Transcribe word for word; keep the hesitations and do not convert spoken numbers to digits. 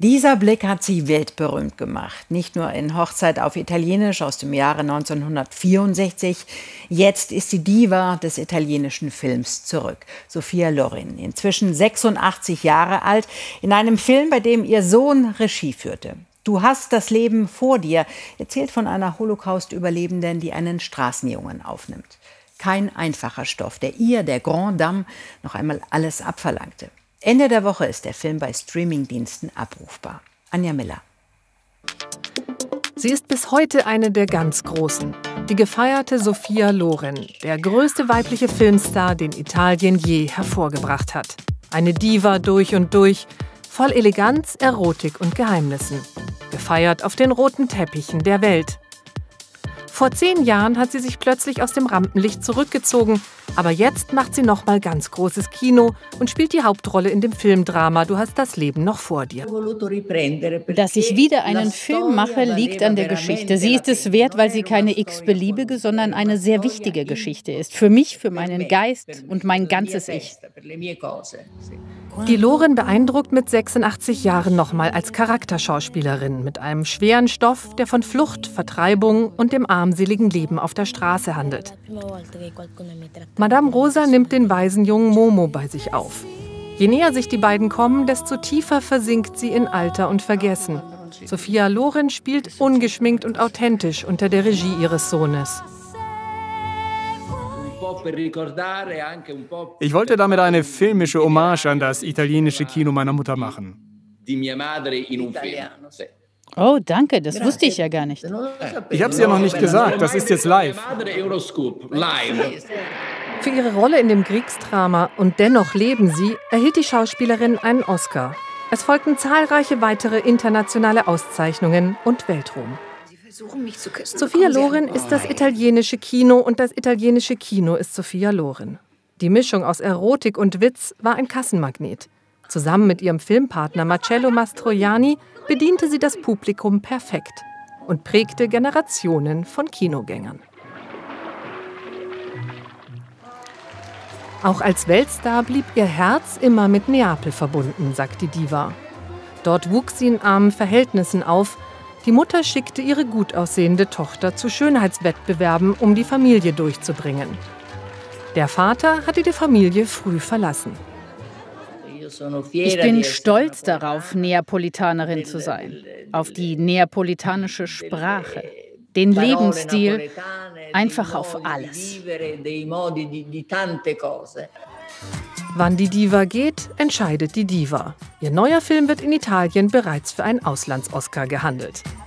Dieser Blick hat sie weltberühmt gemacht. Nicht nur in Hochzeit auf Italienisch aus dem Jahre neunzehnhundertvierundsechzig. Jetzt ist die Diva des italienischen Films zurück. Sophia Loren, inzwischen sechsundachtzig Jahre alt, in einem Film, bei dem ihr Sohn Regie führte. Du hast das Leben vor dir, erzählt von einer Holocaust-Überlebenden, die einen Straßenjungen aufnimmt. Kein einfacher Stoff, der ihr, der Grande Dame, noch einmal alles abverlangte. Ende der Woche ist der Film bei Streamingdiensten abrufbar. Anja Miller. Sie ist bis heute eine der ganz Großen. Die gefeierte Sophia Loren, der größte weibliche Filmstar, den Italien je hervorgebracht hat. Eine Diva durch und durch, voll Eleganz, Erotik und Geheimnissen. Gefeiert auf den roten Teppichen der Welt. Vor zehn Jahren hat sie sich plötzlich aus dem Rampenlicht zurückgezogen. Aber jetzt macht sie noch mal ganz großes Kino und spielt die Hauptrolle in dem Filmdrama Du hast das Leben noch vor dir. Dass ich wieder einen Film mache, liegt an der Geschichte. Sie ist es wert, weil sie keine x-beliebige, sondern eine sehr wichtige Geschichte ist. Für mich, für meinen Geist und mein ganzes Ich. Die Loren beeindruckt mit sechsundachtzig Jahren nochmal als Charakterschauspielerin mit einem schweren Stoff, der von Flucht, Vertreibung und dem armseligen Leben auf der Straße handelt. Madame Rosa nimmt den Waisenjungen Momo bei sich auf. Je näher sich die beiden kommen, desto tiefer versinkt sie in Alter und Vergessen. Sophia Loren spielt ungeschminkt und authentisch unter der Regie ihres Sohnes. Ich wollte damit eine filmische Hommage an das italienische Kino meiner Mutter machen. Oh, danke, das wusste ich ja gar nicht. Ich habe es ja noch nicht gesagt, das ist jetzt live. Für ihre Rolle in dem Kriegsdrama Und dennoch leben sie erhielt die Schauspielerin einen Oscar. Es folgten zahlreiche weitere internationale Auszeichnungen und Weltruhm. Sophia Loren ist das italienische Kino und das italienische Kino ist Sophia Loren. Die Mischung aus Erotik und Witz war ein Kassenmagnet. Zusammen mit ihrem Filmpartner Marcello Mastroianni bediente sie das Publikum perfekt und prägte Generationen von Kinogängern. Auch als Weltstar blieb ihr Herz immer mit Neapel verbunden, sagt die Diva. Dort wuchs sie in armen Verhältnissen auf. Die Mutter schickte ihre gut aussehende Tochter zu Schönheitswettbewerben, um die Familie durchzubringen. Der Vater hatte die Familie früh verlassen. Ich bin stolz darauf, Neapolitanerin zu sein. Auf die neapolitanische Sprache, den Lebensstil, einfach auf alles. Wann die Diva geht, entscheidet die Diva. Ihr neuer Film wird in Italien bereits für einen Auslands-Oscar gehandelt.